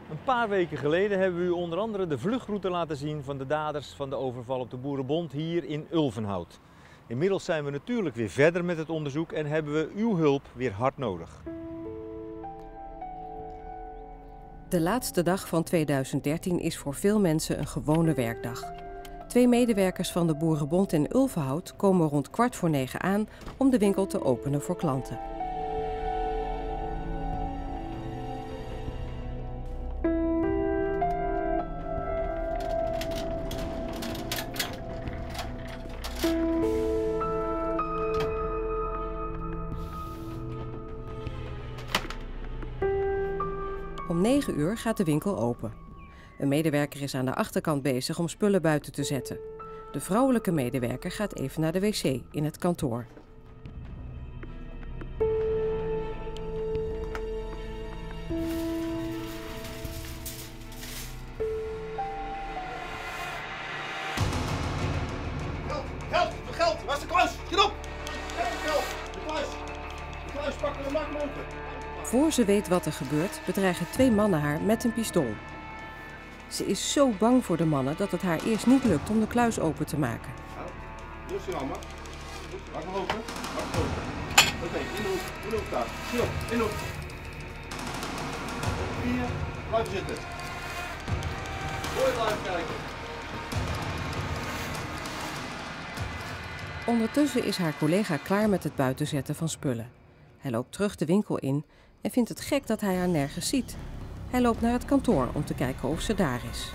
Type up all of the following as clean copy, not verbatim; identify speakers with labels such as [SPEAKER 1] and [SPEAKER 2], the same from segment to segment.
[SPEAKER 1] Een paar weken geleden hebben we u onder andere de vluchtroute laten zien van de daders van de overval op de Boerenbond hier in Ulvenhout. Inmiddels zijn we natuurlijk weer verder met het onderzoek en hebben we uw hulp weer hard nodig.
[SPEAKER 2] De laatste dag van 2013 is voor veel mensen een gewone werkdag. 2 medewerkers van de Boerenbond in Ulvenhout komen rond 8:45 aan om de winkel te openen voor klanten. Om 9 uur gaat de winkel open. Een medewerker is aan de achterkant bezig om spullen buiten te zetten. De vrouwelijke medewerker gaat even naar de wc in het kantoor.
[SPEAKER 3] Geld! Waar is de kluis? Schiet op! Geld! De kluis pakken we makkelijk open.
[SPEAKER 2] Voor ze weet wat er gebeurt, bedreigen 2 mannen haar met een pistool. Ze is zo bang voor de mannen dat het haar eerst niet lukt om de kluis open te maken.
[SPEAKER 3] Rustig allemaal. Maak hem open. Oké, in de hoek daar. Schiet op, in de hoek. 4, blijven zitten. Mooi blijven kijken.
[SPEAKER 2] Ondertussen is haar collega klaar met het buitenzetten van spullen. Hij loopt terug de winkel in en vindt het gek dat hij haar nergens ziet. Hij loopt naar het kantoor om te kijken of ze daar is.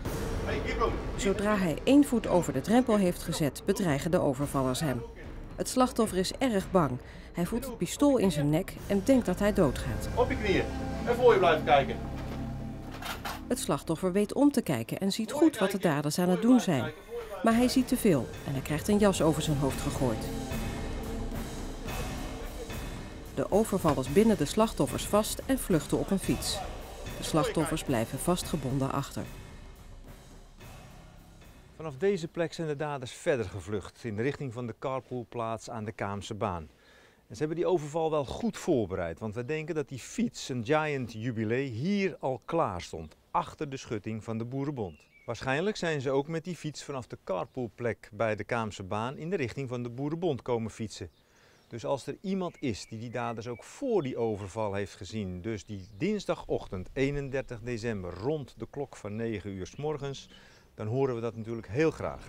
[SPEAKER 2] Zodra hij 1 voet over de drempel heeft gezet, bedreigen de overvallers hem. Het slachtoffer is erg bang. Hij voelt het pistool in zijn nek en denkt dat hij doodgaat.
[SPEAKER 3] Op je knieën en voor je blijven kijken.
[SPEAKER 2] Het slachtoffer weet om te kijken en ziet goed wat de daders aan het doen zijn. Maar hij ziet te veel en hij krijgt een jas over zijn hoofd gegooid. De overvallers binden de slachtoffers vast en vluchten op een fiets. De slachtoffers blijven vastgebonden achter.
[SPEAKER 1] Vanaf deze plek zijn de daders verder gevlucht in de richting van de carpoolplaats aan de Kaamse baan. En ze hebben die overval wel goed voorbereid, want we denken dat die fiets, een Giant Jubilee, hier al klaar stond, achter de schutting van de Boerenbond. Waarschijnlijk zijn ze ook met die fiets vanaf de carpoolplek bij de Kaamse baan in de richting van de Boerenbond komen fietsen. Dus als er iemand is die die daders ook voor die overval heeft gezien, dus die dinsdagochtend 31 december rond de klok van 9 uur 's morgens, dan horen we dat natuurlijk heel graag.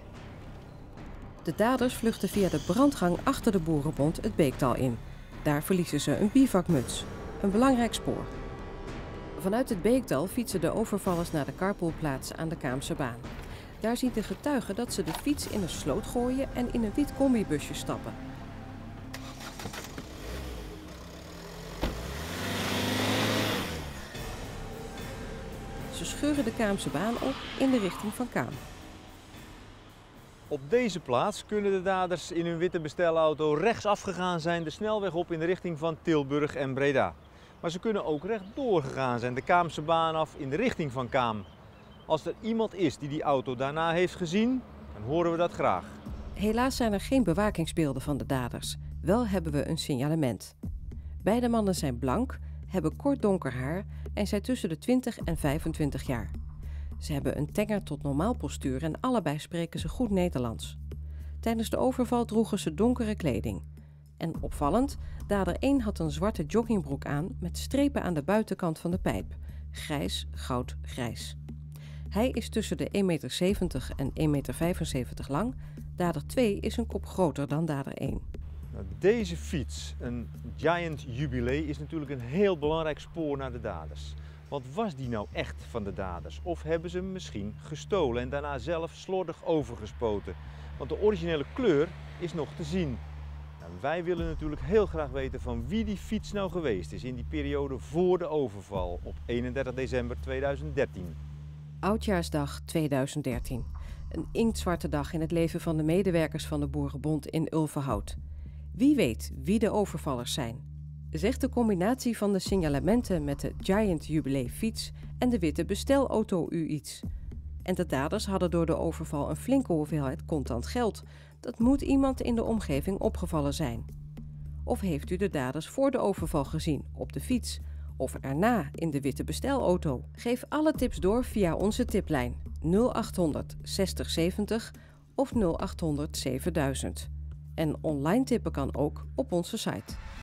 [SPEAKER 2] De daders vluchten via de brandgang achter de Boerenbond het Beekdal in. Daar verliezen ze een bivakmuts, een belangrijk spoor. Vanuit het Beekdal fietsen de overvallers naar de carpoolplaats aan de Kaamse baan. Daar zien de getuigen dat ze de fiets in een sloot gooien en in een wit combibusje stappen. Ze scheuren de Kaamse baan op in de richting van Kaam.
[SPEAKER 1] Op deze plaats kunnen de daders in hun witte bestelauto rechtsaf gegaan zijn de snelweg op in de richting van Tilburg en Breda. Maar ze kunnen ook rechtdoor gegaan zijn de Kaamse baan af in de richting van Kaam. Als er iemand is die die auto daarna heeft gezien, dan horen we dat graag.
[SPEAKER 2] Helaas zijn er geen bewakingsbeelden van de daders. Wel hebben we een signalement. Beide mannen zijn blank, hebben kort donker haar en zijn tussen de 20 en 25 jaar. Ze hebben een tenger tot normaal postuur en allebei spreken ze goed Nederlands. Tijdens de overval droegen ze donkere kleding. En opvallend, dader 1 had een zwarte joggingbroek aan met strepen aan de buitenkant van de pijp. Grijs, goud, grijs. Hij is tussen de 1,70 m en 1,75 m lang. Dader 2 is een kop groter dan dader 1.
[SPEAKER 1] Nou, deze fiets, een Giant Jubilee, is natuurlijk een heel belangrijk spoor naar de daders. Want was die nou echt van de daders? Of hebben ze hem misschien gestolen en daarna zelf slordig overgespoten? Want de originele kleur is nog te zien. Nou, wij willen natuurlijk heel graag weten van wie die fiets nou geweest is in die periode voor de overval op 31 december 2013.
[SPEAKER 2] Oudjaarsdag 2013. Een inktzwarte dag in het leven van de medewerkers van de Boerenbond in Ulvenhout. Wie weet wie de overvallers zijn? Zegt de combinatie van de signalementen met de Giant Jubilee fiets en de witte bestelauto u iets? En de daders hadden door de overval een flinke hoeveelheid contant geld. Dat moet iemand in de omgeving opgevallen zijn. Of heeft u de daders voor de overval gezien, op de fiets? of erna in de witte bestelauto? Geef alle tips door via onze tiplijn 0800 60 70 of 0800 7000. En online tippen kan ook op onze site.